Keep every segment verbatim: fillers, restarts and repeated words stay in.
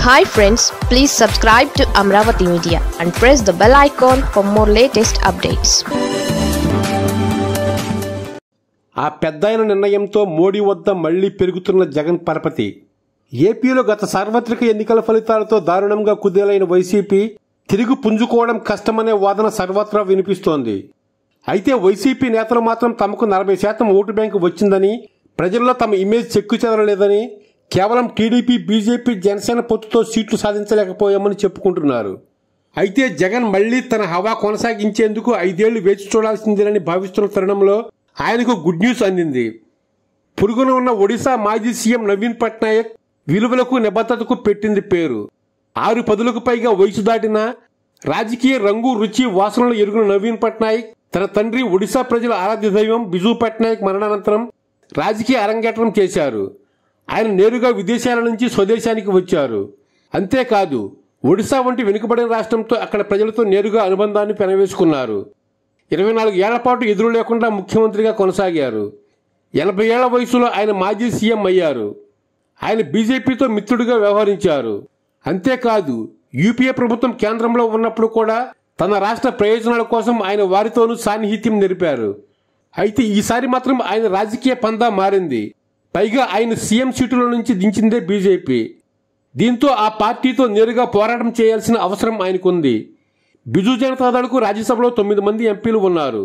Hi friends, please subscribe to Amravati Media and press the bell icon for more latest updates. ఆ పెద్దయిన నిర్ణయంతో మోడీ వద్ద మళ్లీ పెరుగుతున్న జగన్ పరపతి. ఏపీలో గత సార్వత్రిక ఎన్నికల ఫలితాలతో దారుణంగా కుదేలైన వైసీపీ తిరిగి పుంజుకోవడం కష్టమనే వాదన సర్వత్రా వినిపిస్తోంది. అయితే వైసీపీ నేతలు మాత్రం తమకు నలభై శాతం ఓటు బ్యాంకు వచ్చిందని, ప్రజల్లో తమ ఇమేజ్ చెక్కు చెదరలేదని, కేవలం టీడీపీ, బీజేపీ, జనసేన పొత్తుతో సీట్లు సాధించలేకపోయామని చెప్పుకుంటున్నారు. అయితే జగన్ మళ్లీ తన హవా కొనసాగించేందుకు ఐదేళ్లు వేచి చూడాల్సిందేనని భావిస్తున్న తరుణంలో ఆయనకు గుడ్ న్యూస్ అందింది. పొరుగున ఉన్న ఒడిశా మాజీ సీఎం నవీన్ పట్నాయక్ విలువలకు నిబద్ధతకు పెట్టింది పేరు. ఆరు పదులకు పైగా వయసు దాటిన, రాజకీయ రంగు, రుచి, వాసనలు ఎరుగున నవీన్ పట్నాయక్ తన తండ్రి ఒడిశా ప్రజల ఆరాధ్య దైవం బిజు పట్నాయక్ మరణానంతరం రాజకీయ అరంగేట్రం చేశారు. ఆయన నేరుగా విదేశాల నుంచి స్వదేశానికి వచ్చారు. అంతేకాదు, ఒడిశా వంటి వెనుకబడిన రాష్ట్రంతో అక్కడ ప్రజలతో నేరుగా అనుబంధాన్ని పెనవేసుకున్నారు. ఇరవై నాలుగు ఏళ్ల పాటు ఎదురు లేకుండా ముఖ్యమంత్రిగా కొనసాగారు. ఎనభై ఏళ్ల వయసులో ఆయన మాజీ సీఎం అయ్యారు. ఆయన బీజేపీతో మిత్రుడిగా వ్యవహరించారు. అంతేకాదు, యూపీఏ ప్రభుత్వం కేంద్రంలో ఉన్నప్పుడు కూడా తన రాష్ట్ర ప్రయోజనాల కోసం ఆయన వారితోనూ సాన్నిహిత్యం నిలిపారు. అయితే ఈసారి మాత్రం ఆయన రాజకీయ పందా మారింది. పైగా ఆయన సీఎం సీటుల నుంచి దించిందే బీజేపీ. దీంతో ఆ పార్టీతో నేరుగా పోరాటం చేయాల్సిన అవసరం ఆయనకుంది. బిజు జనతాదళకు రాజ్యసభలో తొమ్మిది మంది ఎంపీలు ఉన్నారు.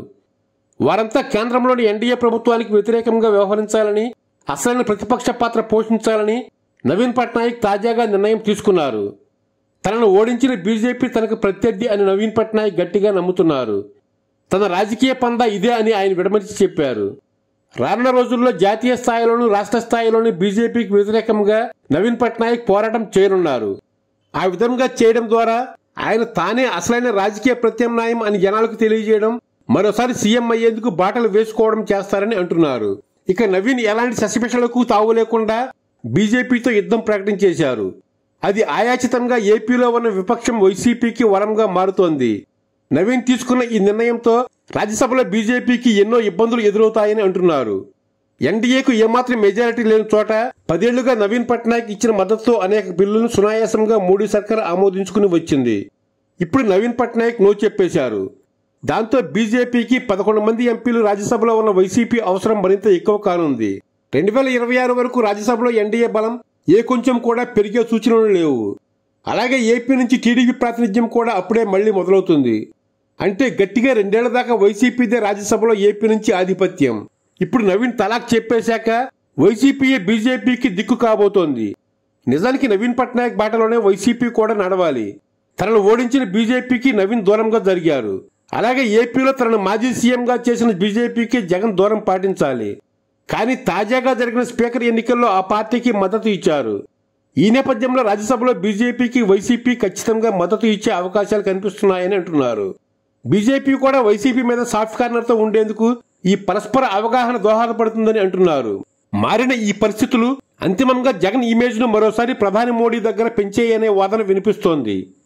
వారంతా కేంద్రంలోని ఎన్డీఏ ప్రభుత్వానికి వ్యతిరేకంగా వ్యవహరించాలని, అసలైన ప్రతిపక్ష పాత్ర పోషించాలని నవీన్ పట్నాయక్ తాజాగా నిర్ణయం తీసుకున్నారు. తనను ఓడించిన బీజేపీ తనకు ప్రత్యర్థి అని నవీన్ పట్నాయక్ గట్టిగా నమ్ముతున్నారు. తన రాజకీయ పందా ఇదే అని ఆయన విడమర్చి చెప్పారు. రానున్న రోజుల్లో జాతీయ స్థాయిలోనూ రాష్ట్ర స్థాయిలోనూ బీజేపీకి వ్యతిరేకంగా నవీన్ పట్నాయక్ పోరాటం చేయనున్నారు. ఆ విధంగా చేయడం ద్వారా ఆయన తానే అసలైన రాజకీయ ప్రత్యామ్నాయం అని జనాలకు తెలియజేయడం, మరోసారి సీఎం అయ్యేందుకు బాటలు వేసుకోవడం చేస్తారని అంటున్నారు. ఇక నవీన్ ఎలాంటి సస్పెషన్లకు తావు లేకుండా బీజేపీతో యుద్ధం ప్రకటించేశారు. అది ఆయాచితంగా ఏపీలో ఉన్న విపక్షం వైసీపీకి వరంగా మారుతోంది. నవీన్ తీసుకున్న ఈ నిర్ణయంతో రాజ్యసభలో బీజేపీకి ఎన్నో ఇబ్బందులు ఎదురవుతాయని అంటున్నారు. ఎన్డీఏకు ఏమాత్రం మెజారిటీ లేని చోట పదేళ్లుగా నవీన్ పట్నాయక్ ఇచ్చిన మద్దతుతో అనేక బిల్లులను సునాయాసంగా మోడీ సర్కార్ ఆమోదించుకుని వచ్చింది. ఇప్పుడు నవీన్ పట్నాయక్ నో చెప్పేశారు. దాంతో బీజేపీకి పదకొండు మంది ఎంపీలు రాజ్యసభలో ఉన్న వైసీపీ అవసరం మరింత ఎక్కువ కానుంది. రెండు వేల ఇరవై ఆరు వరకు రాజ్యసభలో ఎన్డీఏ బలం ఏ కొంచెం కూడా పెరిగే సూచనలు లేవు. అలాగే ఏపీ నుంచి టీడీపీ ప్రాతినిధ్యం కూడా అప్పుడే మళ్లీ మొదలవుతుంది. అంటే గట్టిగా రెండేళ్ల దాకా వైసీపీదే రాజ్యసభలో ఏపీ నుంచి ఆధిపత్యం. ఇప్పుడు నవీన్ తలాక్ చెప్పేశాక వైసీపీయే బీజేపీకి దిక్కు కాబోతోంది. నిజానికి నవీన్ పట్నాయక్ బాటలోనే వైసీపీ కూడా నడవాలి. తనను ఓడించిన బీజేపీకి నవీన్ దూరంగా జరిగారు. అలాగే ఏపీలో తనను మాజీ సీఎంగా చేసిన బీజేపీకి జగన్ దూరం పాటించాలి. కానీ తాజాగా జరిగిన స్పీకర్ ఎన్నికల్లో ఆ పార్టీకి మద్దతు ఇచ్చారు. ఈ నేపథ్యంలో రాజ్యసభలో బీజేపీకి వైసీపీ ఖచ్చితంగా మద్దతు ఇచ్చే అవకాశాలు కనిపిస్తున్నాయని అంటున్నారు. బీజేపీ కూడా వైసీపీ మీద సాఫ్ట్ కార్నర్తో ఉండేందుకు ఈ పరస్పర అవగాహన దోహదపడుతుందని అంటున్నారు. మారిన ఈ పరిస్థితులు అంతిమంగా జగన్ ఇమేజ్ ను మరోసారి ప్రధాని మోడీ దగ్గర పెంచేయనే వాదన వినిపిస్తోంది.